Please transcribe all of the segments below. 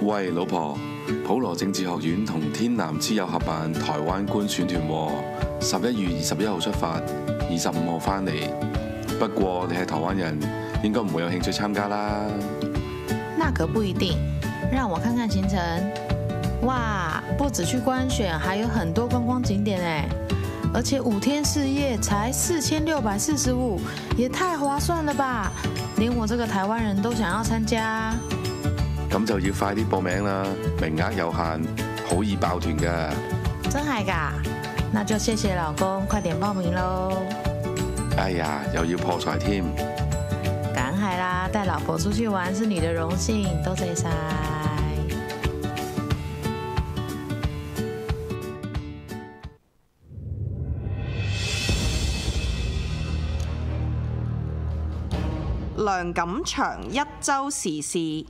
喂，老婆，普羅政治學院同天南之友合辦台灣觀選團喎，11月21號出發，25號返嚟。不過你係台灣人，應該唔會有興趣參加啦。 那可不一定，讓我看看行程。哇，不止去觀選，還有很多觀光景點哎，而且5天4夜才4645，也太划算了吧！連我這個台灣人都想要參加。 咁就要快啲報名啦，名額有限，好易爆團㗎。 真係㗎？那就謝謝老公，快點報名嘍。 哎呀，又要破財添。 梗係啦，帶老婆出去玩是你的榮幸，多謝晒。 梁錦祥一週時事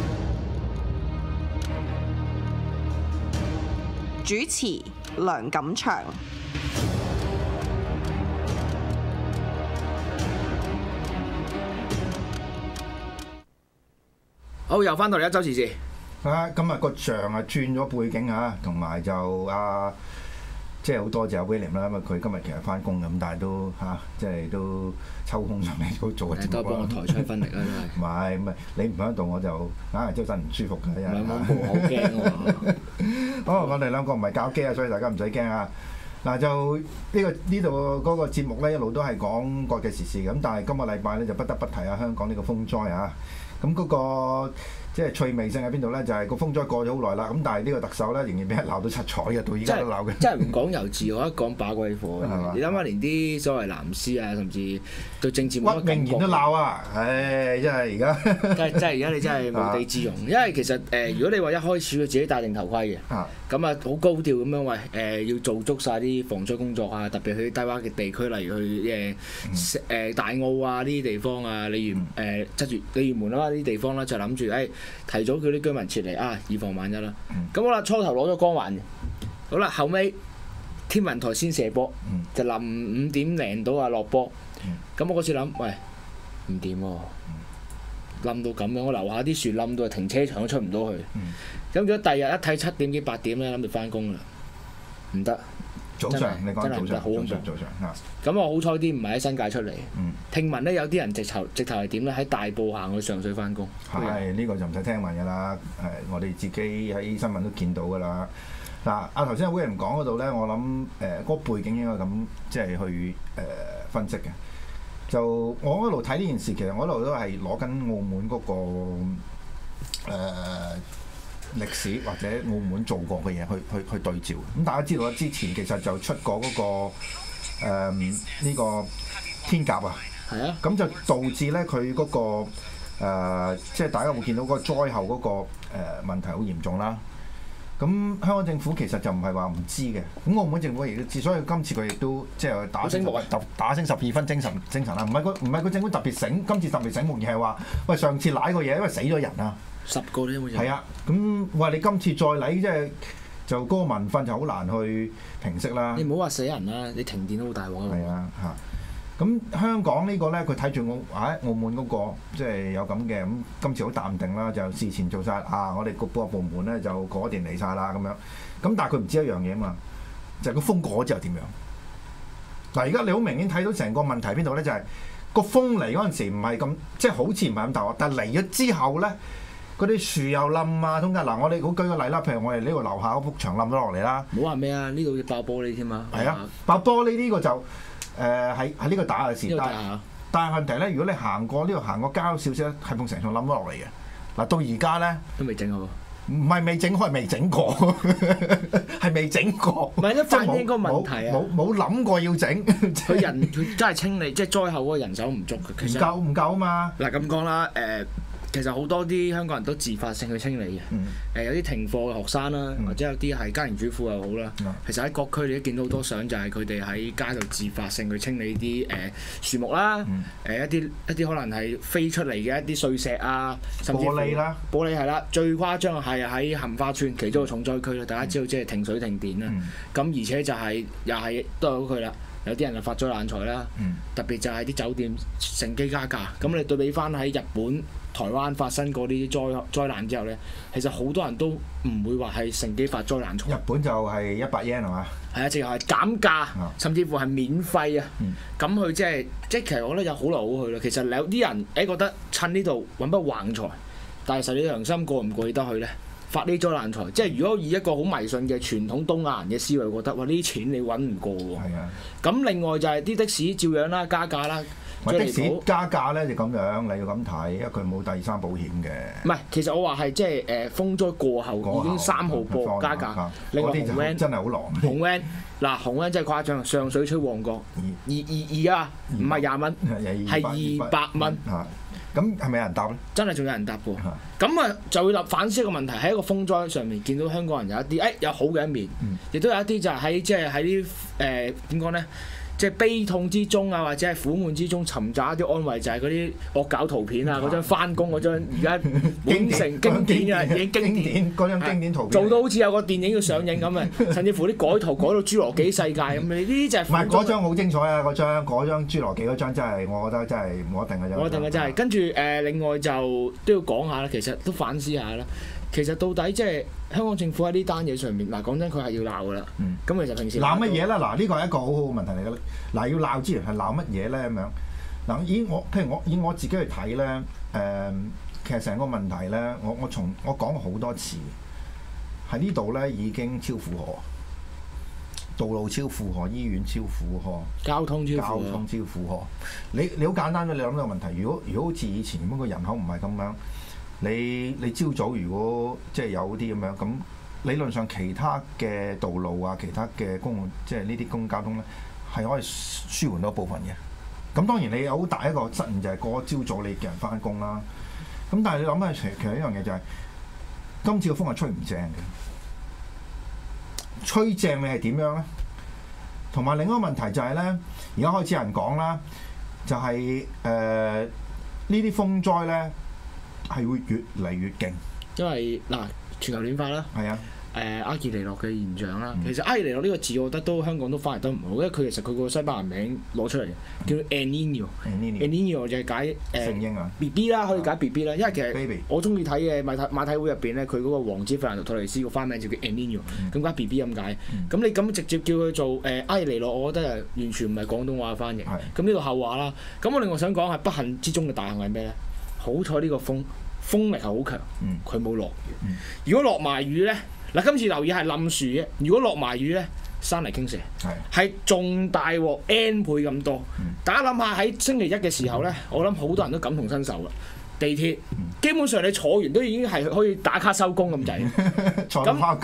主持，梁錦祥。 好，又翻到嚟一週時事。 今日個像啊轉咗背景啊，同埋就即係好多謝 William 啦，因為佢今日其實翻工咁，但係都即係都抽空上嚟都做個節目。 都幫我抬出分力啦，真係。 唔係，你唔喺度我就硬係周身唔舒服嘅。 唔係我好驚喎。 好，我哋兩個唔係搞機啊，所以大家唔使驚啊。嗱，就呢度嗰個節目咧，一路都係講國際時事咁，但係今個禮拜咧就不得不提下香港呢個風災啊。咁嗰個即係趣味性喺邊度咧？就係個風災過咗好耐啦，咁但係呢個特首咧仍然俾人鬧到七彩嘅，到而家都鬧嘅。 真係唔講由自我，一講把鬼火。你諗下，連啲所謂藍絲啊，甚至對政治冇乜感覺， 屈明賢都鬧啊！唉，真係而家真係而家你真係無地自容。因為其實如果你話一開始佢自己戴定頭盔嘅，咁啊好高調咁樣喂要做足晒啲防災工作啊，特別去低窪嘅地區，例如去大澳啊呢啲地方啊，鯉魚門啊呢啲地方啦，就諗住提早叫啲居民撤離啊，以防萬一啦。咁好啦，初頭攞咗光環嘅，好啦，後尾天文台先射波，就臨5點零到啊落波。咁我嗰次諗，喂唔掂喎，冧到咁樣，我樓下啲樹冧到停車場都出唔到去。咁如果第二日一睇7點幾8點咧，諗住翻工啦，唔得。 早上你講早上， 好恐怖。 早上咁我好彩啲唔係喺新界出嚟。聽聞咧有啲人直頭係點咧？喺大埔行去上水翻工。 係呢個就唔使聽聞㗎啦。我哋自己喺新聞都見到㗎啦。嗱，頭先阿 William 講嗰度咧，我諗嗰個背景應該咁即係去分析嘅。就我一路睇呢件事，其實我一路都係攞緊澳門嗰個歷史或者澳門做過嘅嘢去對照。咁大家知道之前其實就出過嗰個呢個天鴿啊，係啊，咁就導致咧佢嗰個即係大家會見到嗰個災後嗰個問題好嚴重啦。咁香港政府其實就唔係話唔知嘅，咁澳門政府亦都知，所以今次佢亦都即係打聲12分精神啦。唔係個政府特別醒，今次特別醒目，而係話喂上次舐個嘢，因為死咗人啊 ，10個咧好似係啊。 咁喂你今次再舐，即係就嗰個民憤就好難去平息啦。 你唔好話死人啦，你停電都好大鑊啊。 係啊嚇。咁香港呢個咧，佢睇住澳門嗰個即係有咁嘅，咁今次好淡定啦，就事前做晒我哋各個部門咧就過電嚟晒啦咁樣。咁但係佢唔知一樣嘢啊嘛，就係個風過咗之後點樣？嗱，而家你好明顯睇到成個問題邊度咧，就係個風嚟嗰陣時唔係咁，即係好似唔係咁大鑊，但係嚟咗之後咧，嗰啲樹又冧啊，通街嗱，我哋好舉個例啦，譬如我哋呢個樓下嗰幅牆冧咗落嚟啦。 唔好話咩啊？呢度要爆玻璃添嘛。 係啊，爆玻璃呢個就。喺呢個打嘅事，但係問題咧，如果你行過呢度行過交少少，係埲成棟冧咗落嚟嘅。嗱，到而家咧都未整好， 唔係未整開，係未整過，係未整過。 唔係都反映個問題啊！ 冇諗過要整。 佢真係清理，即係災後嗰個人手唔足嘅。其實唔夠啊嘛！ 嗱咁講啦，其實好多啲香港人都自發性去清理嘅，有啲停課嘅學生啦，或者有啲係家庭主婦又好啦。其實喺各區你都見到好多相，就係佢哋喺街度自發性去清理啲樹木啦，一啲可能係飛出嚟嘅一啲碎石啊，甚至玻璃啦，玻璃係啦，最誇張係喺杏花邨其中一個重災區啦。大家知道即係停水停電啦，咁而且就係又係都有佢啦。 有啲人就發災難財啦。特別就係啲酒店乘機加價。咁你對比翻喺日本、台灣發生過啲災難之後咧，其實好多人都唔會話係乘機發災難財。 日本就係100 yen 係嘛？ 係啊，直頭係減價，甚至乎係免費啊！咁佢即係其實我覺得有好來好去啦。其實有啲人覺得趁呢度揾筆橫財，但係實你良心過唔過得去咧？發呢災難財，即係如果以一個好迷信嘅傳統東亞人嘅思維，覺得哇呢啲錢你揾唔過喎。係啊。咁另外就係啲的士照樣啦，加價啦。 的士加價咧就咁樣，你要咁睇，因為佢冇第三保險嘅。 唔係，其實我話係即係風災過後已經3號波加價。另外紅 van 真係好狼。 紅 van 嗱紅 van 真係誇張，上水吹旺角二啊，唔係20蚊，係200蚊。 咁係咪有人搭咧？ 真係仲有人搭喎。咁啊就會反思一個問題，喺一個風災上面見到香港人有一啲有好嘅一面，亦都有一啲就係喺啲點講咧？即係悲痛之中啊，或者係苦悶之中尋找一啲安慰，就係嗰啲惡搞圖片啊，嗰張翻工嗰張而家滿城經典啊，已經經典嗰張經典圖片， 做到好似有個電影要上映咁啊！甚至乎啲改圖改到侏羅紀世界咁，呢啲就係唔係嗰張好精彩啊！嗰張侏羅紀嗰張真係，我覺得真係冇一定嘅啫。 冇一定嘅真係。跟住另外就都要講下啦，其實都反思下啦。其實到底即係香港政府喺呢單嘢上面，嗱講真佢係要鬧噶啦。咁其實平時鬧乜嘢咧？嗱呢個係一個好好嘅問題嚟嘅。嗱要鬧之前係鬧乜嘢咧？咁樣嗱以我自己去睇咧，其實成個問題咧，我講過好多次，喺呢度咧已經超負荷，道路超負荷，醫院超負荷， 交通超負荷。你好簡單嘅，你諗到個問題，如果好似以前咁個人口唔係咁樣。你朝早如果即係有啲咁樣，咁理論上其他嘅道路啊，其他嘅即係呢啲公共交通咧，係可以舒緩到部分嘅。咁當然你有好大一個失誤就係過咗朝早你叫人翻工啦。咁但係你諗下，其實一樣嘢就係今次個風係吹唔正嘅，吹正你係點樣咧？同埋另一個問題就係咧，而家開始有人講啦，就係呢啲風災咧。係會越嚟越勁， 因為嗱全球暖化啦， 係啊， 阿爾尼諾嘅現象啦。其實阿爾尼諾呢個字，我覺得都香港都翻嚟得唔好，因為佢其實佢個西班牙名攞出嚟叫 El Niño 就係解聖嬰啊 BB 啦，可以解 BB 啦。因為其實我中意睇嘅馬體會入邊咧，佢嗰個王子費蘭度托雷斯個花名就叫 El Niño，咁解 BB 咁解。咁你咁直接叫佢做阿爾尼諾，我覺得係完全唔係廣東話嘅翻譯。咁呢個後話啦。咁我另外想講係不幸之中嘅大幸係咩咧？好彩呢個風力係好強，佢冇落雨。如果落埋雨咧，嗱今次留意係冧樹嘅。如果落埋雨咧，山泥傾瀉，係仲大鑊 N 倍咁多。大家諗下喺星期一嘅時候咧，我諗好多人都感同身受啦。地鐵基本上你坐完都已經係可以打卡收工咁滯。 坐到翻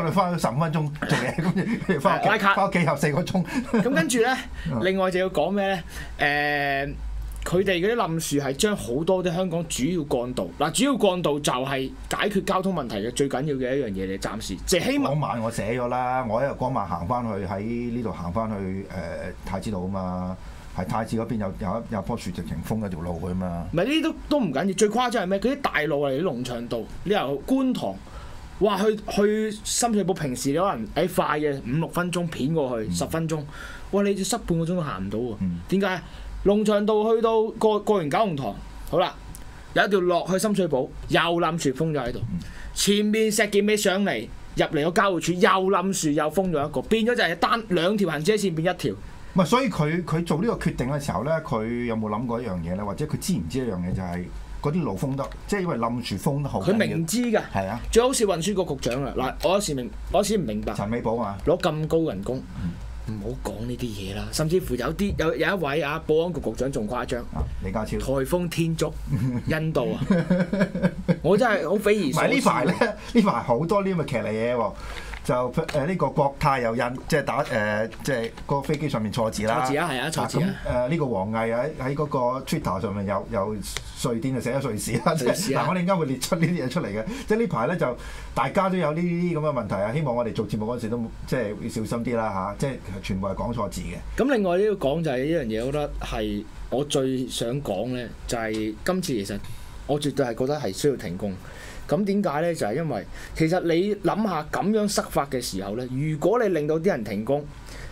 15分鐘做嘢，咁翻屋企又4個鐘。 咁跟住咧，另外就要講咩咧？佢哋嗰啲冧樹係將好多啲香港主要幹道，嗱主要幹道就係解決交通問題嘅最緊要嘅一樣嘢嚟，暫時即係希望。嗰晚我寫咗啦，我一日嗰晚行翻去喺呢度行翻去太子道啊嘛，係太子嗰邊有棵樹直情封咗條路去嘛。 唔係呢啲都唔緊要，最誇張係咩？嗰啲大路嚟啲龍翔道，你由觀塘，哇去深水埗，平時你可能快嘅5-6分鐘片過去10分鐘，哇你塞半個鐘都行唔到喎。點解？龍翔道去到過完九龍塘，好啦，有一條落去深水埗，又冧樹封咗喺度。前面石硤尾上嚟入嚟個交匯處，又冧樹又封咗一個，變咗就係2條行車線變1條。 唔係，所以佢做呢個決定嘅時候咧，佢有冇諗過一樣嘢咧？或者佢知唔知一樣嘢就係嗰啲路封得，即係因為冧樹封得好。 佢明知㗎。係啊。最好似運輸局局長啊！嗱，我有時唔明白。 陳美寶啊。 攞咁高人工。唔好講呢啲嘢啦，甚至乎有一位保安局局長仲誇張， 李家超颱風天竺印度啊，我真係好匪夷所思。 呢排咧，呢排好多呢咁嘅劇嚟嘢喎。就呢個國泰又印，即係打即係個飛機上面錯字啦。錯字啊，係啊，錯字啊。咁呢個王毅喺嗰個 Twitter 上面又瑞典就寫咗瑞士啦。嗱，我哋應該會列出呢啲嘢出嚟嘅。即係呢排咧就大家都有呢啲咁嘅問題啊。希望我哋做節目嗰陣時都即係要小心啲啦嚇。即係全部係講錯字嘅。 咁另外呢個講就係一樣嘢，我覺得係我最想講咧，就係今次其實我絕對係覺得係需要停工。咁點解咧？就係因為其實你諗下咁樣塞法嘅時候咧，如果你令到啲人停工，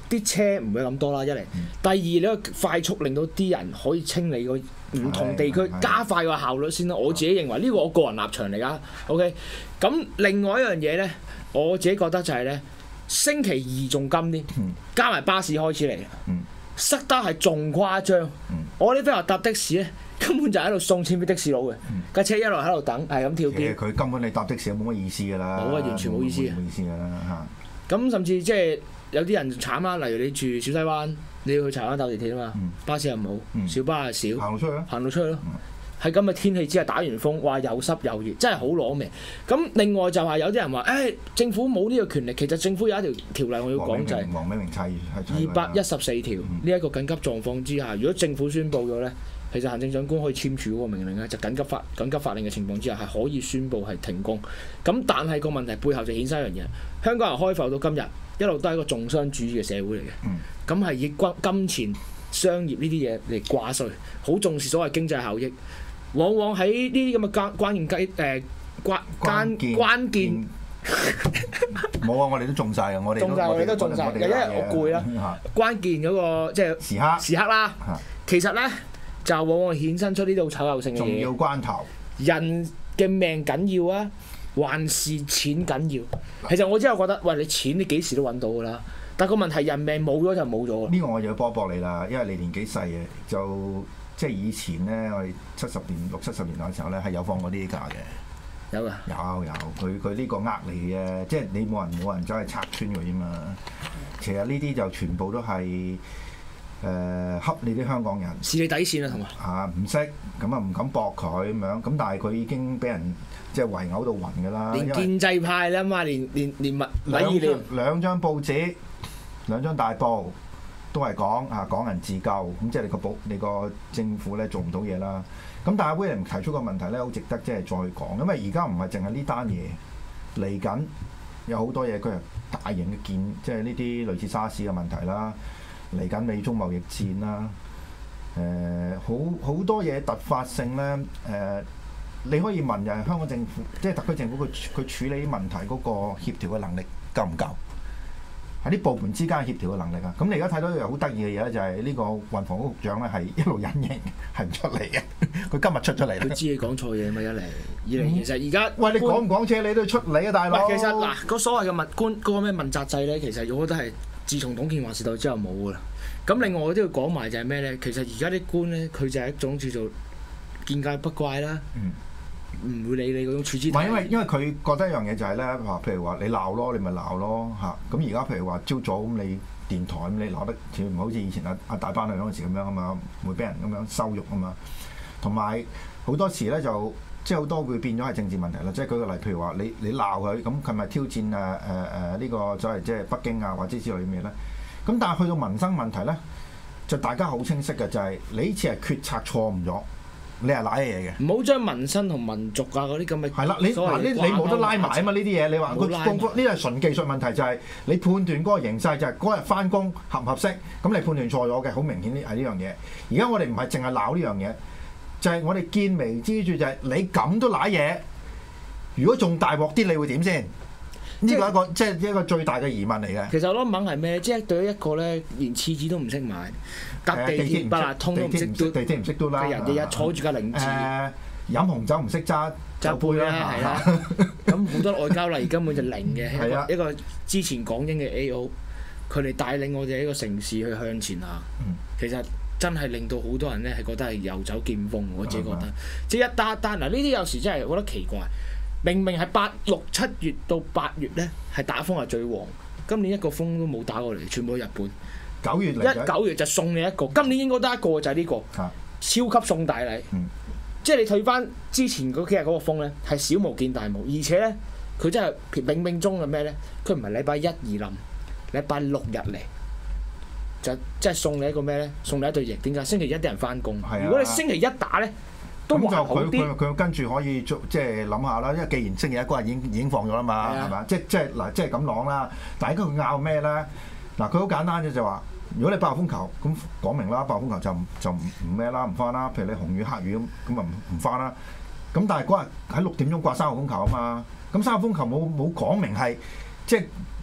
啲車唔會咁多啦，一嚟。第二你可以快速令到啲人可以清理個唔同地區，加快個效率先啦。我自己認為呢個我個人立場嚟㗎。OK， 咁另外一樣嘢咧，我自己覺得就係咧，星期二仲金啲，加埋巴士開始嚟，塞得係仲誇張。我啲飛友搭的士咧，根本就喺度送錢俾的士佬嘅，架車一路喺度等，係咁跳機。 佢根本你搭的士冇乜意思㗎啦， 冇啊，完全冇意思。 冇意思㗎啦嚇。 咁甚至即係有啲人慘啦，例如你住小西灣，你要去柴灣搭地鐵啊嘛，巴士又冇，小巴又少， 行路出去咯， 行路出去咯。喺咁嘅天氣之下打完風，話又濕又熱，真係好攞命。咁另外就係有啲人話，政府冇呢個權力，其實政府有一條例我要講就係黃美明砌 214條呢一個緊急狀況之下，如果政府宣佈咗咧，其實行政長官可以簽署嗰個命令咧，就緊急法令嘅情況之下係可以宣佈係停工。咁但係個問題背後就衍生一樣嘢，香港人開埠到今日一路都係一個重商主義嘅社會嚟嘅，咁係以金錢、商業呢啲嘢嚟掛帥，好重視所謂經濟效益。往往喺呢啲咁嘅關鍵， 冇啊！我哋都中晒嘅，我哋都中晒。有一日我攰啦，關鍵嗰個即係時刻啦。其實咧就往往衍生出呢度醜陋性嘅嘢。 重要關頭， 人嘅命緊要啊，還是錢緊要？其實我真係覺得，喂，你錢你幾時都揾到㗎啦。但個問題，人命冇咗就冇咗。呢個我就要搏你啦，因為你年紀細嘅就。即係以前咧，我哋60、70年代嘅時候咧，係有放過呢啲假嘅。 有㗎。 有，佢呢個你嘅，即係你冇人走去拆穿佢啫嘛。其實呢啲就全部都係恰你啲香港人。 試你底線啦，同埋。 唔識，咁啊唔敢駁佢咁樣，咁但係佢已經俾人即係圍毆到暈㗎啦。 連建制派啦嘛，連兩張報紙，2張大報。都係講港人自救，咁即係你個政府咧做唔到嘢啦。咁但係威廉提出個問題咧，好值得即係再講，因為而家唔係淨係呢單嘢，嚟緊有好多嘢，佢係大型嘅即係呢啲類似沙士嘅問題啦，嚟緊美中貿易戰啦，好多嘢突發性咧，你可以問就係香港政府，即係特區政府佢處理問題嗰個協調嘅能力夠唔夠？喺啲部門之間協調嘅能力啊，咁你而家睇到一樣好得意嘅嘢咧，就係呢個運房局局長咧係一路隱形，係唔出嚟嘅。佢今日出咗嚟。佢知你講錯嘢咪一嚟，二嚟其實而家喂，你講唔講車你都要出嚟啊，大佬。 其實嗱，個所謂嘅嗰個咩問責制咧，其實我覺得係自從董建華時代之後冇噶啦。咁另外我都要講埋就係咩咧？其實而家啲官咧，佢就係一種叫做見怪不怪啦。唔會理你嗰種處之。唔係因為佢覺得一樣嘢就係咧，譬如話你鬧咯，你咪鬧咯嚇。咁而家譬如話朝早咁你電台咁你鬧得，唔好似以前阿大班女嗰陣時咁樣啊嘛，唔會俾人咁樣羞辱啊嘛。同埋好多時咧就即係好多會變咗係政治問題啦。即係舉個例，譬如話你鬧佢，咁佢咪挑戰呢個所謂即係北京啊或者之類嘅嘢咧。咁但係去到民生問題咧，就大家好清晰嘅就係你呢次係決策錯誤咗。你係賴嘢嘅， 唔好將民生同民族啊嗰啲咁嘅係啦，你冇得拉埋啊嘛呢啲嘢，你話呢係純技術問題，就係你判斷嗰個形勢就係嗰日翻工合唔合適，咁你判斷錯咗嘅，好明顯係呢樣嘢。而家我哋唔係淨係鬧呢樣嘢，就係我哋見微知著，就係你咁都賴嘢，如果仲大鑊啲，你會點先？呢個即係一個最大嘅疑問嚟嘅。 其實我諗問係咩？即係對於一個咧，連廁紙都唔識買，搭地鐵八達通都唔識嘟， 地鐵唔識嘟啦。 人日日坐住架零字， 飲紅酒唔識揸酒杯啦，係啦。 咁好多外交禮根本就零嘅，一個之前港英嘅 A.O. 佢哋帶領我哋一個城市去向前行。其實真係令到好多人咧係覺得係遊走劍鋒，我自己覺得。即係一單嗱，呢啲有時真係覺得奇怪。明明係6、7月到8月咧，係打風係最旺。今年一個風都冇打過嚟，全部都日本。9月就送你一個，今年應該得一個就係呢個超級送大禮。即係你退翻之前嗰幾日嗰個風咧，係小巫見大巫，而且咧佢真係冥冥中嘅咩咧？佢唔係禮拜1、2冧，禮拜6日嚟，就即係送你一個咩咧？送你一對翼。點解？星期一啲人翻工。如果你星期一打咧，咁就佢跟住可以即係諗下啦，因為既然星期一嗰日已經放咗啦嘛，係嘛？即係咁講啦。但係佢拗咩咧？嗱，佢好簡單啫，就話如果你8號風球，咁講明啦，8號風球就唔咩啦，唔翻啦。譬如你紅雨黑雨咁啊唔翻啦。咁但係嗰日喺6點鐘掛3號風球啊嘛。咁3號風球冇講明係即係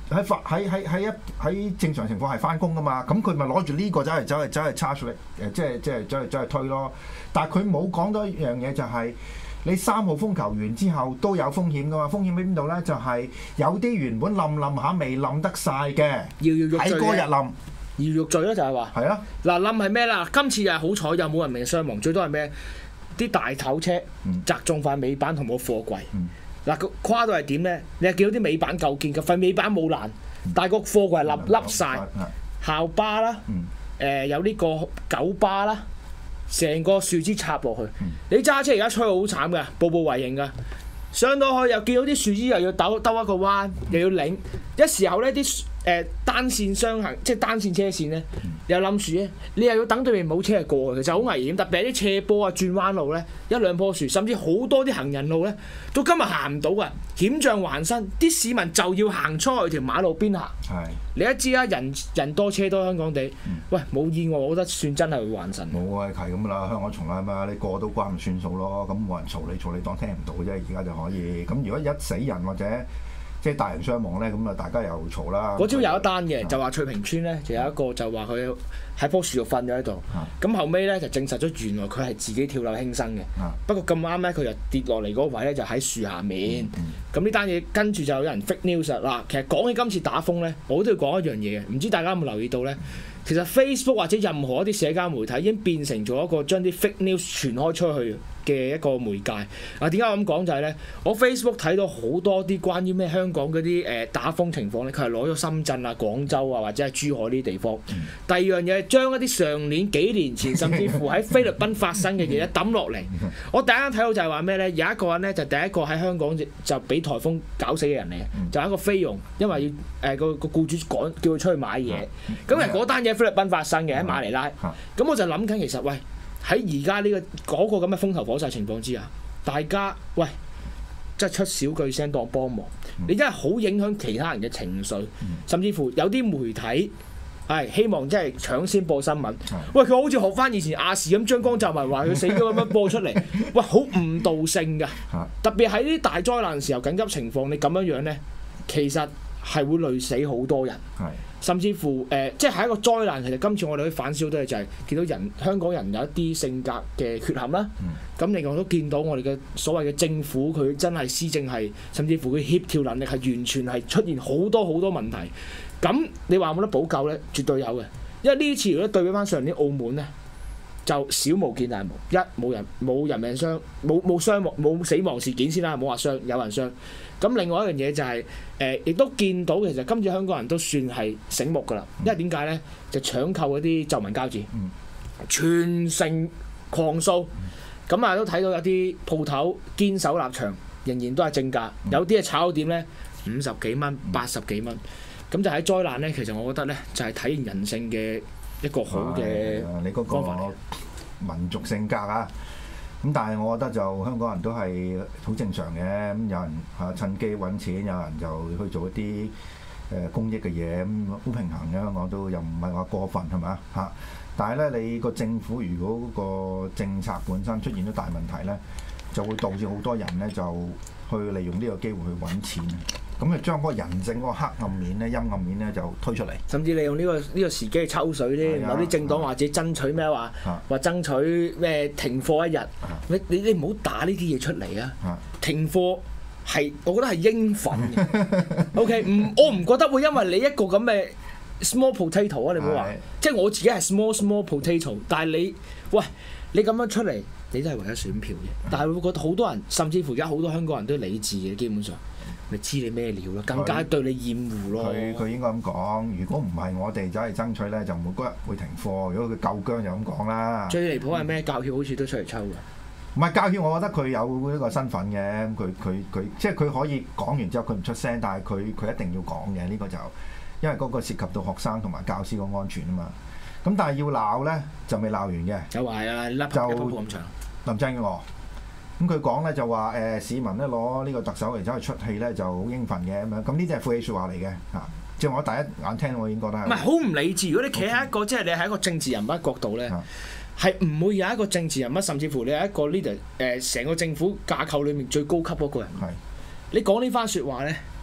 喺正常情況係翻工噶嘛，咁佢咪攞住呢個走嚟 charge 你即係走嚟推咯。但係佢冇講到一樣嘢就係、你3號風球完之後都有風險噶嘛，風險喺邊度咧？就係、有啲原本冧下未冧得晒嘅，喺嗰日冧。 搖肉罪咯，就係話。係啊。嗱冧係咩啦？今次又係好彩，又冇人命傷亡，最多係咩？啲大頭車砸中塊尾板同冇貨櫃。嗱個誇到係點咧？你係見到啲尾板夠堅嘅，塊尾板冇爛，但係個貨櫃係凹晒。校巴啦，有呢個九巴啦，成個樹枝插落去。你揸車而家吹好慘㗎，步步為營㗎。上到去又見到啲樹枝又要兜一個彎，又要擰。一時候咧啲單線雙行，即係單線車線咧，又冧樹咧，你又要等對面冇車過，其實好危險。特別係啲斜坡啊、轉彎路咧，一兩棵樹，甚至好多啲行人路咧，到今日行唔到啊！險象環生，啲市民就要行出去條馬路邊行。係。你都知啦，人多車多香港地，喂冇意外，我覺得算真係會還神。冇啊，係咁啦，香港從來嘛，你過到關咪算數咯。咁冇人嘈你當聽唔到啫，而家就可以。咁如果一死人或者即係大人傷亡咧，咁啊大家又嘈啦。嗰朝有一單嘅，就話翠屏村咧，就有一個就話佢喺棵樹度瞓咗喺度。咁後尾咧就證實咗原來佢係自己跳樓輕生嘅。不過咁啱咧，佢就跌落嚟嗰位咧就喺樹下面。咁呢單嘢跟住就有人 fake news 嗱。其實講起今次打風咧，我都要講一樣嘢嘅，唔知大家有冇留意到咧？其實 Facebook 或者任何一啲社交媒體已經變成咗一個將啲 fake news 傳開出去嘅一個媒介。點解我咁講就係咧？我 Facebook 睇到好多啲關於咩香港嗰啲打風情況咧，佢係攞咗深圳啊、廣州啊或者係珠海呢啲地方。第二樣嘢係將一啲上年幾年前甚至乎喺菲律賓發生嘅嘢咧抌落嚟。我第一間睇到就係話咩咧？有一個人咧就第一個喺香港就俾颱風搞死嘅人嚟嘅，就係一個菲傭，因為要個僱主趕叫佢出去買嘢。咁其實嗰單嘢菲律賓發生嘅喺馬尼拉。咁我就諗緊其實喂。喺而家呢個嗰個咁嘅風頭火勢情況之下，大家喂，即係出少句聲當幫忙，你真係好影響其他人嘅情緒，甚至乎有啲媒體係希望即係搶先播新聞。喂，佢好似學翻以前亞視咁將光就埋話佢死咗咁樣播出嚟，喂，好誤導性㗎。特別喺呢啲大災難時候緊急情況，你咁樣咧，其實係會累死好多人。甚至乎即係一個災難。其實今次我哋可以反思好多嘢，就係見到香港人有一啲性格嘅缺陷啦。咁另外都見到我哋嘅所謂嘅政府，佢真係施政係，甚至乎佢協調能力係完全係出現好多問題。咁你話有冇得補救咧？絕對有嘅。因為呢次如果對比翻上年澳門咧，就小巫見大巫，冇人命傷，冇傷亡冇死亡事件先啦，冇話傷有人傷。咁另外一樣嘢就係亦都見到其實今次香港人都算係醒目㗎啦，因為點解咧？就搶購嗰啲皺紋膠紙，全城狂掃。咁啊都睇到有啲鋪頭堅守立場，仍然都係正價，有啲係炒點咧50幾蚊、80幾蚊。咁就喺災難咧，其實我覺得咧就係體現人性嘅一個好嘅方法嚟。民族性格啊！咁但係我覺得就香港人都係好正常嘅，咁有人趁機揾錢，有人就去做一啲公益嘅嘢，咁好平衡嘅。香港都又唔係話過分係咪啊？但係咧，你個政府如果個政策本身出現咗大問題咧，就會導致好多人咧就去利用呢個機會去揾錢。咁就將嗰個人性嗰個黑暗面咧、陰暗面咧就推出嚟，甚至利用呢個時機去抽水添。有啲政黨或者爭取咩話爭取咩停課一日，你唔好打呢啲嘢出嚟啊！停課係我覺得係應份嘅。OK， 我唔覺得會因為你一個咁嘅 small potato 啊，你唔好話，即係我自己係 small potato， 但係你咁樣出嚟，你都係為咗選票嘅。但係會覺得好多人，甚至乎而家好多香港人都理智嘅，基本上。咪知你咩料咯，更加對你厭惡咯。佢應該咁講，如果唔係我哋走嚟爭取咧，就冇嗰日會停課。如果佢夠薑就咁講啦。最離譜係咩？教協好似都出嚟抽㗎。唔係教協，我覺得佢有呢個身份嘅。佢即係佢可以講完之後，佢唔出聲，但係佢一定要講嘅。呢個就因為嗰個涉及到學生同埋教師個安全啊嘛。咁但係要鬧咧，就未鬧完嘅。就話係啊，笠就咁長。林鄭月娥。咁佢講咧就話市民咧攞呢個特首嚟走去出氣咧就好應份嘅咁樣，咁呢啲係負氣説話嚟嘅嚇。即係我第一眼聽我已經覺得係唔係好唔理智。如果你企喺一個即係你係一個政治人物角度咧，係唔會有一個政治人物，甚至乎你係一個 leader 成個政府架構裡面最高級嗰個人。係你講呢番説話咧，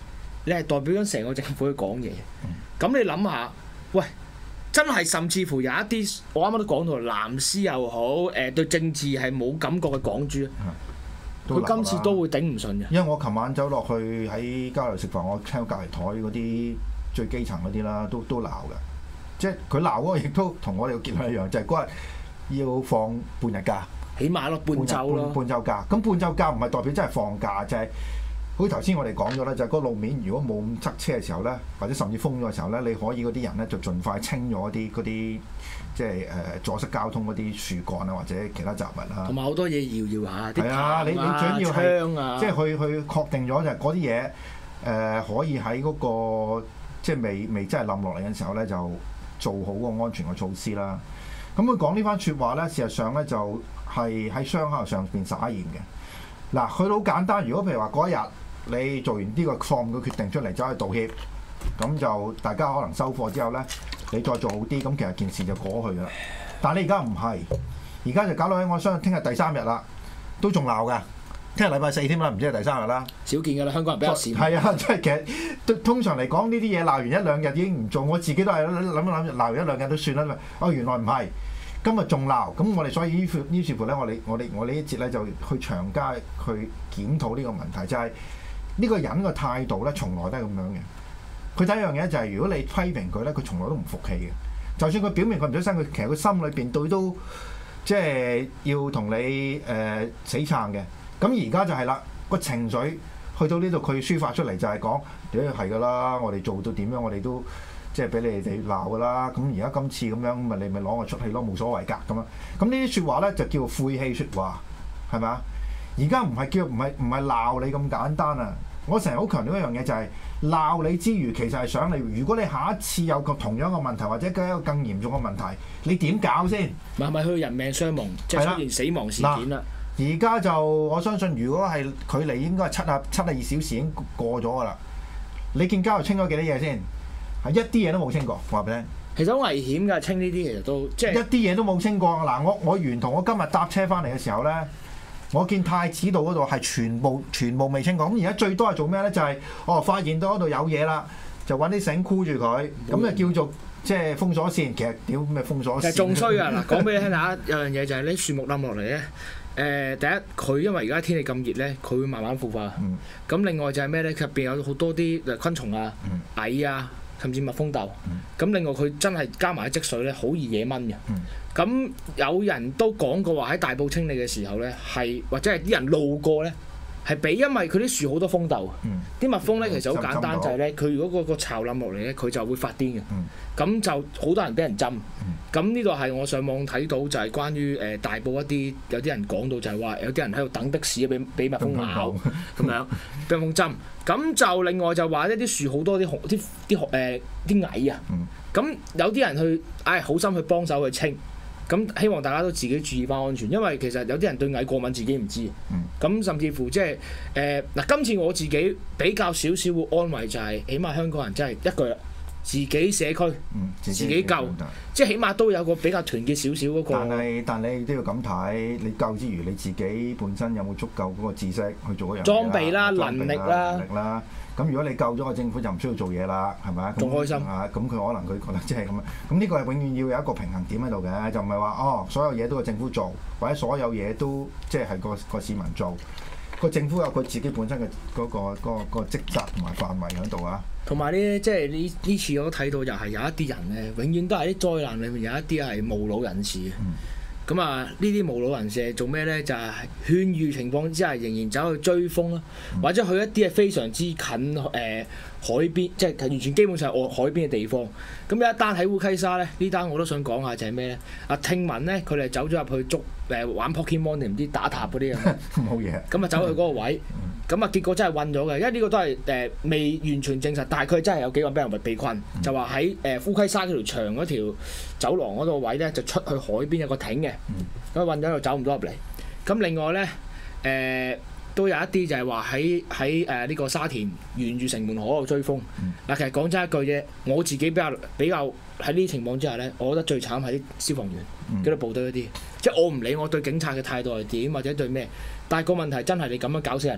你係代表緊成個政府去講嘢。咁你諗下，喂，真係甚至乎有一啲我啱啱都講到藍絲又好，對政治係冇感覺嘅港豬，佢今次都會頂唔順嘅。 因為我琴晚走落去喺交流食飯，我聽到隔離台嗰啲最基層嗰啲啦，都鬧嘅。即係佢鬧嗰個亦都同我哋嘅結論一樣，就係嗰日要放半日假， 起碼咯半週咯。 半週假，咁半週假唔係代表真係放假，就係好似頭先我哋講咗咧，就係個路面如果冇咁塞車嘅時候咧，或者甚至封咗嘅時候咧，你可以嗰啲人咧就盡快清咗嗰啲即係阻塞交通嗰啲樹幹啊，或者其他雜物啦。同埋好多嘢搖下，啲你最緊要係即係去確定咗就係嗰啲嘢可以喺嗰個即係未真係冧落嚟嘅時候咧，就做好嗰個安全嘅措施啦。咁佢講呢番説話咧，事實上咧就係喺雙口上邊撒鹽嘅。嗱，佢好簡單。如果譬如話嗰一日你做完呢個錯誤嘅決定出嚟，走去道歉，咁就大家可能收貨之後咧，你再做好啲，咁其實件事就過去㗎啦。但係你而家唔係，而家就搞到我相信聽日第3日啦，都仲鬧㗎。聽日禮拜4添啦，唔知係第3日啦。 少見㗎啦，香港人比較少。 係啊，即係其實通常嚟講呢啲嘢鬧完1-2日已經唔做，我自己都係諗一諗，鬧完1-2日都算啦。哦，原來唔係，今日仲鬧，咁我哋所以於是乎咧，我哋呢一節咧就去長街去檢討呢個問題，就係呢個人嘅態度咧，從來都係咁樣嘅。佢第一樣嘢就係如果你批評佢咧，佢從來都唔服氣嘅。就算佢表面佢唔出聲，佢其實佢心裏邊對都即係要同你死撐嘅。咁而家就係啦，個情緒去到呢度，佢抒發出嚟就係講，係㗎啦，我哋做到點樣，我哋都即係俾你哋鬧㗎啦。咁而家今次咁樣，咪你咪攞我出氣咯，冇所謂㗎咁樣。咁呢啲説話咧就叫晦氣説話，係咪啊？而家唔係鬧你咁簡單啊！我成日好強調一樣嘢就係鬧你之餘，其實係想你。如果你下一次有個同樣嘅問題，或者一個更嚴重嘅問題，你點搞先？ 咪去人命傷亡，即係出現死亡事件啦。 而家就我相信，如果係距離應該係72小時已經過咗㗎啦。你見交流清咗幾多嘢先？係一啲嘢都冇清過，話俾你聽。 其實好危險㗎，清呢啲其實都即係一啲嘢都冇清過。嗱，我沿途我今日搭車翻嚟嘅時候咧，我見太子道嗰度係全部未清過。咁而家最多係做咩咧？就係發現到嗰度有嘢啦，就揾啲繩箍住佢，咁就叫做即係封鎖線。其實屌咩封鎖線？ 其實仲衰啊！嗱，講俾你聽下，有樣嘢就係呢樹木冧落嚟咧。第一，佢因為而家天氣咁熱咧，佢會慢慢腐化。咁另外就係咩咧？入邊有好多啲昆蟲啊、蟻啊，甚至蜜蜂竇。咁另外佢真係加埋啲積水咧，好易惹蚊嘅。咁有人都講過話喺大埔清理嘅時候咧，係或者係啲人路過咧，係俾因為佢啲樹好多蜂竇，啲蜜蜂咧其實好簡單，就係咧佢如果個巢冧落嚟咧，佢就會發癲嘅。咁就好多人俾人針。咁呢個係我上網睇到，就係關於大埔有啲人講到就係話有啲人喺度等的士俾蜜蜂咬咁樣，俾蜜蜂針。咁就另外就話呢啲樹好多啲蟻啊。咁有啲人去好心去幫手去清。咁希望大家都自己注意翻安全，因為其實有啲人對蟻過敏自己唔知。咁甚至乎即係今次我自己比較少少會安慰就係，起碼香港人真係一句啦。自己社區，自己救，即係起碼都有個比較團結少少嗰個。 但你都要咁睇，你救之餘，你自己本身有冇足夠嗰個知識去做嗰樣嘢？ 裝備啦，能力啦。 咁如果你救咗個政府，就唔需要做嘢啦，係咪？ 仲開心啊！咁佢可能佢覺得即係咁樣。咁呢個係永遠要有一個平衡點喺度嘅，就唔係話所有嘢都係政府做，或者所有嘢都即係個市民做。個政府有佢自己本身嘅嗰個職責同埋範圍喺度啊。 同埋咧，即係呢次我都睇到，又係有一啲人咧，永遠都係啲災難裏面有一啲係無腦人士嘅。咁呢啲無腦人士係做咩咧？就係勸喻情況之下，仍然走去追風啦，或者去一啲係非常之近海邊，即係完全基本上係海邊嘅地方。咁有一單喺烏溪沙咧，呢單我都想講下，就係咩咧？聽聞咧，佢哋走咗入去捉玩 Pokemon 定唔知打塔嗰啲啊， 冇嘢。 咁走去嗰個位，咁結果真係韞咗嘅，因為呢個都係未完全證實，但係佢真係有幾個俾人被困，就話喺烏溪沙嗰條長嗰條走廊嗰個位咧，就出去海邊有個艇嘅，咁韞咗喺度走唔到入嚟。咁另外咧都有一啲就係話喺呢個沙田沿住城門河度追風。其實講真一句啫，我自己比較喺呢啲情況之下咧，我覺得最慘係啲消防員、紀律部隊嗰啲，即係我唔理我對警察嘅態度係點或者對咩，但係個問題真係你咁樣搞死人，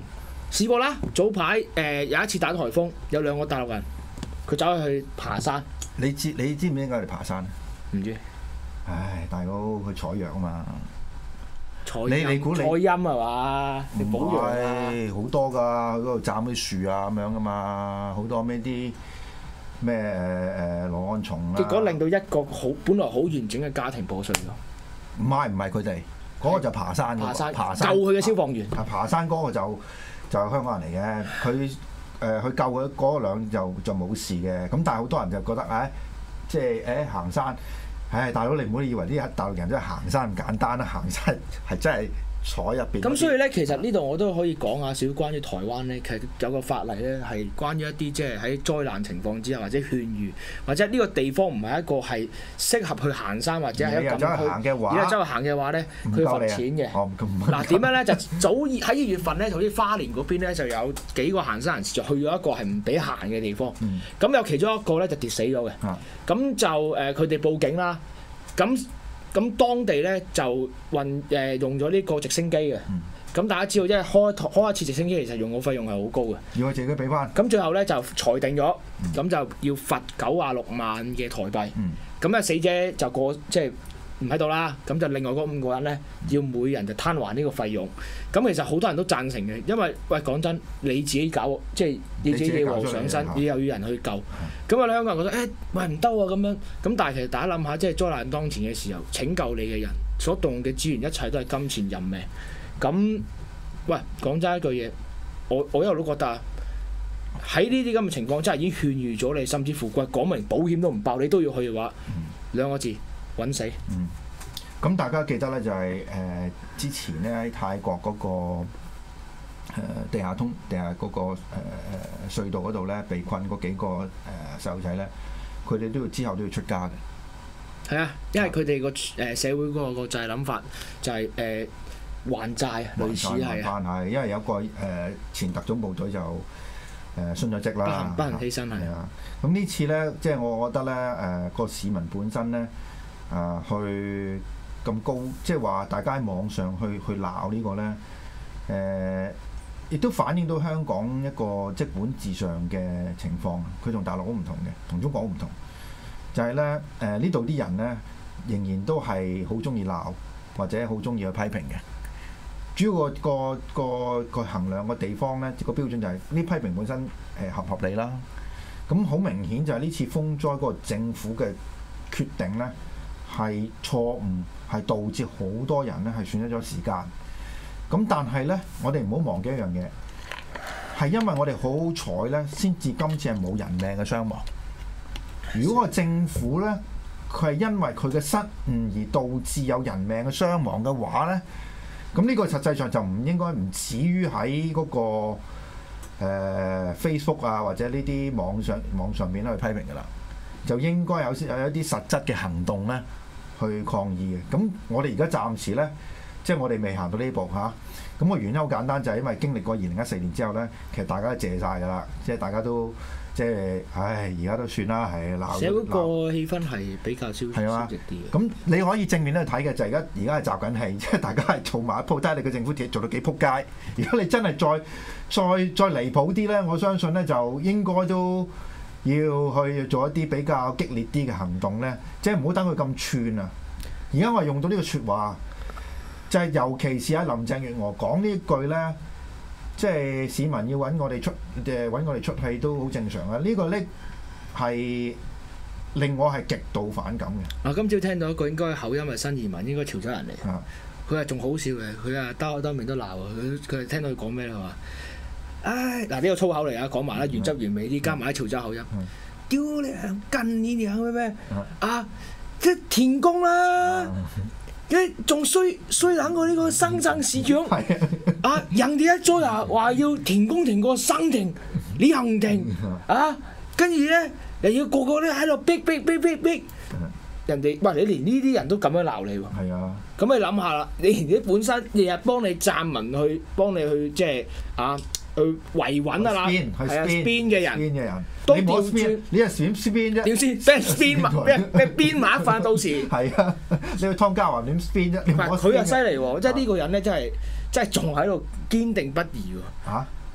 試過啦，早排有一次打颱風，有2個大陸人，佢走去爬山。 你知唔知點解嚟爬山？ 唔知。 唉，大佬去採藥啊嘛。 你估採陰係嘛？你保養啊？ 好多㗎，去嗰度斬啲樹啊咁樣㗎嘛，好多咩啲咩羅漢松啊。 結果令到一個本來好完整嘅家庭破碎咗。 唔係佢哋，嗰個就爬山嘅。爬山救佢嘅消防員。 爬山嗰個就係香港人嚟嘅，佢去救佢嗰兩就冇事嘅。咁但係好多人就覺得即係行山。大佬你唔好以為啲大陸人真係行山咁簡單啦，行山係真係坐入邊。咁所以咧，其實呢度我都可以講下少關於台灣咧，其實有個法例咧係關於一啲即係喺災難情況之下或者勸喻，或者呢個地方唔係一個係適合去行山或者係一個禁區，如果周去行嘅話咧，佢要罰錢嘅。嗱點樣咧？就早喺2月份咧，好似花蓮嗰邊咧就有幾個行山人士就去咗一個係唔俾行嘅地方，咁有其中一個咧就跌死咗嘅，咁就佢哋報警啦。咁當地咧就用咗呢個直升機嘅，咁大家知道，因為開一次直升機其實用嘅費用係好高嘅， 要佢自己俾翻。 咁最後咧就裁定咗，咁就要罰96萬嘅台幣。咁死者就即係唔喺度啦，咁就另外嗰5個人咧要每人就攤還呢個費用。咁其實好多人都贊成嘅，因為喂講真，你自己搞即係你自己嘅禍上身，你又要人去救。咁香港人覺得喂唔得喎咁樣。咁但係其實大家諗下，即係災難當前嘅時候，拯救你嘅人所動用嘅資源，一切都係金錢人命。咁喂講真一句嘢，我一路都覺得喺呢啲咁嘅情況真係已經勸喻咗你，甚至乎講明保險都唔爆，你都要去嘅話，2個字揾死。 咁大家記得咧就係之前咧喺泰國嗰個地下嗰個隧道嗰度咧被困嗰幾個細路仔咧，佢哋之後都要出家嘅。係啊， 因為佢哋個社會嗰個就係諗法就係還債，類似係。 因為有個前特種部隊就殉咗職啦， 不幸犧牲係啊。咁呢次咧，即係我覺得咧個市民本身咧去咁高，即係話大家喺網上去鬧呢個咧，亦都反映到香港一個即係管治上嘅情況。佢同大陸好唔同嘅，同中國好唔同。就係咧呢度啲人咧，仍然都係好中意鬧，或者好中意去批評嘅。主要個衡量個地方咧，個標準就係呢批評本身合唔合理啦。咁好明顯就係呢次風災嗰個政府嘅決定咧係錯誤，係導致好多人咧係損失咗時間。咁但係咧，我哋唔好忘記一樣嘢，係因為我哋好好彩咧，先至今次係冇人命嘅傷亡。如果個政府咧，佢係因為佢嘅失誤而導致有人命嘅傷亡嘅話咧，咁呢個實際上就唔止於喺嗰個Facebook 啊或者呢啲網上面去批評㗎啦，就應該有一啲實質嘅行動咧去抗議嘅。咁我哋而家暫時咧，即係我哋未行到呢步嚇。咁個原因好簡單，就係因為經歷過2014年之後咧，其實大家都謝晒㗎啦，即係大家都即係而家都算啦，係鬧社會個氣氛係比較消極啲嘅。 咁你可以正面去睇嘅就係而家係集緊氣，即係大家係做埋一鋪，睇下你個政府做到幾撲街。如果你真係再離譜啲咧，我相信咧就應該都要去做一啲比較激烈啲嘅行動咧，即係唔好等佢咁串啊！而家我用到呢個説話，就係尤其是喺林鄭月娥講呢一句咧，即係市民要揾我哋出氣都好正常啊！呢個咧係令我係極度反感嘅。 今朝聽到一個應該口音係新移民，應該潮州人嚟。佢係仲好笑嘅，佢啊兜面都鬧啊！佢係聽到佢講咩咧？佢話：嗱呢個粗口嚟啊，講埋啦，原汁原味啲，加埋啲潮州口音。屌你近年樣咩？即係停工啦！仲衰撚過呢個深圳市長人哋一早話要停工停過生停，你行停跟住咧又要個個咧喺度逼，人哋喂，你連呢啲人都咁樣鬧你喎。係啊，咁你諗下啦，你連啲本身日日幫你站民去幫你去即係去維穩啊啦，係啊 spin 嘅人，都調轉， 你係點 spin 啫？ 點先？俾人 spin 埋，俾人編碼化到時。 係啊，你去湯家驊點 spin 啫？ 佢又犀利喎，即係呢個人咧，真係仲喺度堅定不移喎。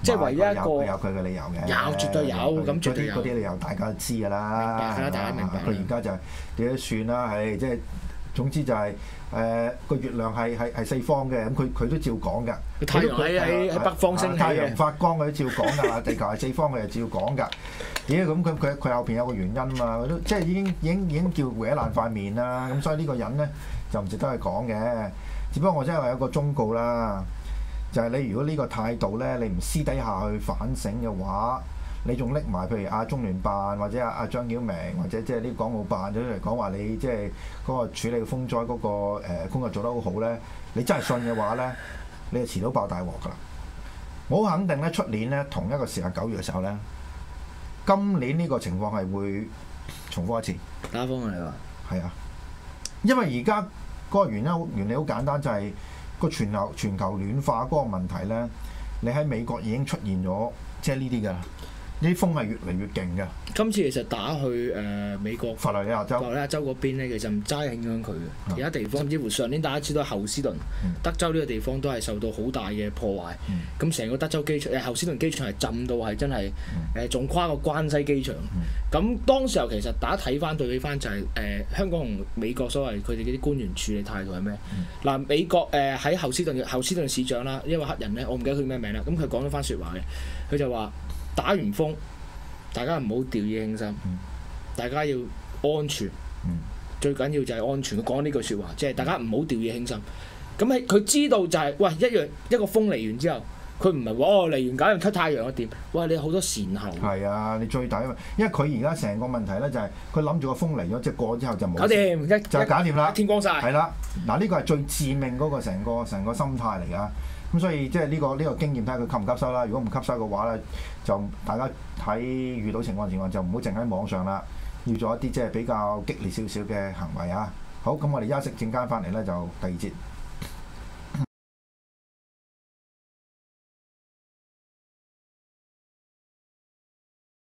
即係唯一一個有佢嘅理由嘅， 有絕對有，咁絕對有嗰啲理由大家都知㗎啦， 明白啦，大家明白。 佢而家就係點都算啦，係即係總之就係個月亮係四方嘅，咁佢都照講㗎。 太陽喺北方升起嘅， 太陽發光佢都照講㗎，地球係四方佢就照講㗎。咦咁佢後邊有個原因嘛，佢都即係已經叫搲爛塊面啦。咁所以呢個人咧就唔值得去講嘅。只不過我真係話有個忠告啦，就係你如果呢個態度咧，你唔私底下去反省嘅話，你仲拎埋譬如中聯辦或者阿張曉明或者即係啲港澳辦咗嚟講話你即係嗰個處理風災嗰個工作做得好好咧，你真係信嘅話咧，你就遲早爆大鑊㗎啦！我好肯定咧，出年咧同一個時間9月嘅時候咧，今年呢個情況係會重複一次。 打風啊！你話係啊，因為而家嗰個原理好簡單，就係個全球暖化嗰個問題咧，你喺美國已經出現咗，即係呢啲㗎啦。呢啲風係越嚟越勁嘅。 今次其實打去美國佛羅里達州嗰邊咧，其實唔齋影響佢嘅，其他地方甚至乎上年大家知道侯斯頓、德州呢個地方都係受到好大嘅破壞。咁成個德州機場侯斯頓機場係浸到係真係仲跨過關西機場。咁當時候其實大家睇翻對比翻就係香港同美國所謂佢哋嗰啲官員處理態度係咩？嗱，美國喺侯斯頓市長啦，因為黑人咧，我唔記得佢咩名啦。咁佢講咗番説話嘅，佢就話。打完風，大家唔好掉以輕心，大家要安全，最緊要就係安全。佢講呢句説話，即係大家唔好掉以輕心。咁佢知道就係，喂一個風嚟完之後，佢唔係話嚟完搞完出太陽嘅點？喂，你好多善後。係啊，你最大因為佢而家成個問題咧就係佢諗住個風嚟咗，即係過之後就冇。 搞掂， 就搞掂啦， 天光晒。係啦，嗱呢個係最致命嗰個成個心態嚟㗎。咁所以即係呢個經驗睇下佢吸唔吸收啦。如果唔吸收嘅話咧，就大家喺遇到情況就唔好淨喺網上啦，要做一啲即係比較激烈少少嘅行為啊。好，咁我哋休息陣間翻嚟咧就第二節。